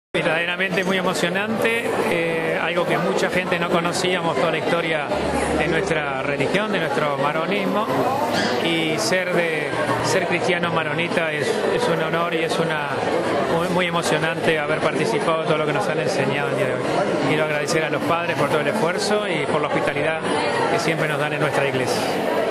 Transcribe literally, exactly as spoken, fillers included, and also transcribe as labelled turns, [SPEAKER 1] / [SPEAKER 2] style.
[SPEAKER 1] Verdaderamente muy emocionante, eh, algo que mucha gente no conocíamos, toda la historia de nuestra religión, de nuestro maronismo, y ser de ser cristiano maronita es, es un honor y es una muy, muy emocionante haber participado de todo lo que nos han enseñado el día de hoy. Quiero agradecer a los padres por todo el esfuerzo y por la hospitalidad que siempre nos dan en nuestra iglesia.